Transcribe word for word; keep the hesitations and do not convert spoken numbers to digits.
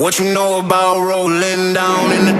What you know about rolling down in the